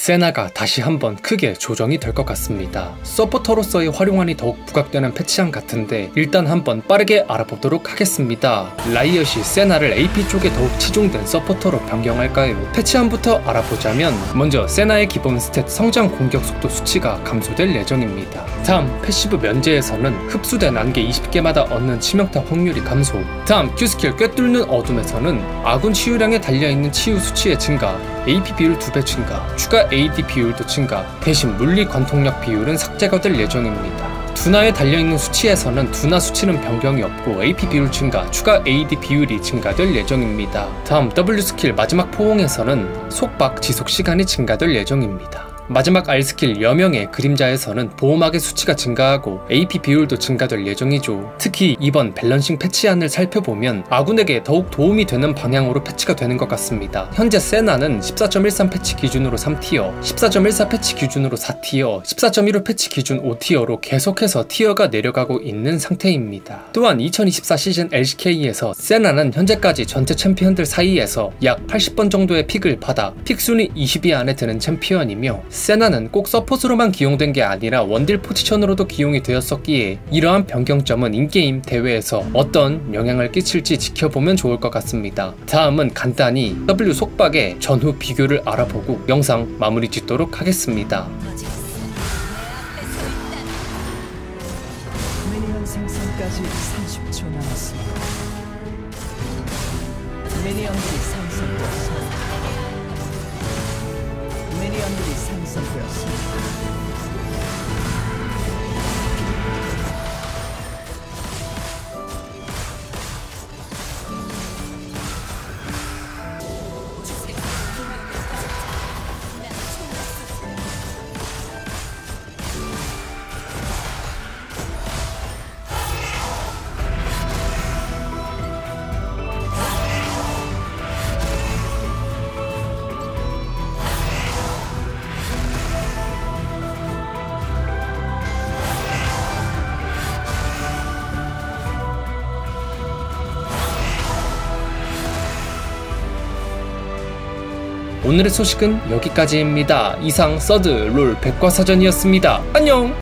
세나가 다시 한번 크게 조정이 될 것 같습니다. 서포터로서의 활용안이 더욱 부각되는 패치안 같은데 일단 한번 빠르게 알아보도록 하겠습니다. 라이엇이 세나를 AP 쪽에 더욱 치중된 서포터로 변경할까요? 패치안부터 알아보자면 먼저 세나의 기본 스탯 성장 공격 속도 수치가 감소될 예정입니다. 다음 패시브 면제에서는 흡수된 안개 20개마다 얻는 치명타 확률이 감소. 다음 Q스킬 꿰뚫는 어둠에서는 아군 치유량에 달려있는 치유 수치의 증가, AP 비율 2배 증가, 추가 AD 비율도 증가, 대신 물리 관통력 비율은 삭제가 될 예정입니다. 두나에 달려있는 수치에서는 두나 수치는 변경이 없고 AP 비율 증가, 추가 AD 비율이 증가될 예정입니다. 다음 W 스킬 마지막 포옹에서는 속박 지속 시간이 증가될 예정입니다. 마지막 R스킬 여명의 그림자에서는 보호막의 수치가 증가하고 AP 비율도 증가될 예정이죠. 특히 이번 밸런싱 패치안을 살펴보면 아군에게 더욱 도움이 되는 방향으로 패치가 되는 것 같습니다. 현재 세나는 14.13 패치 기준으로 3티어, 14.14 패치 기준으로 4티어, 14.15 패치 기준 5티어로 계속해서 티어가 내려가고 있는 상태입니다. 또한 2024 시즌 LCK에서 세나는 현재까지 전체 챔피언들 사이에서 약 80번 정도의 픽을 받아 픽 순위 20위 안에 드는 챔피언이며 세나는 꼭 서폿으로만 기용된 게 아니라 원딜 포지션으로도 기용이 되었었기에 이러한 변경점은 인게임 대회에서 어떤 영향을 끼칠지 지켜보면 좋을 것 같습니다. 다음은 간단히 W 속박의 전후 비교를 알아보고 영상 마무리 짓도록 하겠습니다. 미니언 생성까지 30초 남았습니다. 미니언들이 생성되었습니다. 미니언들이 생성되었습니다. 오늘의 소식은 여기까지입니다. 이상 서드 롤 백과사전이었습니다. 안녕!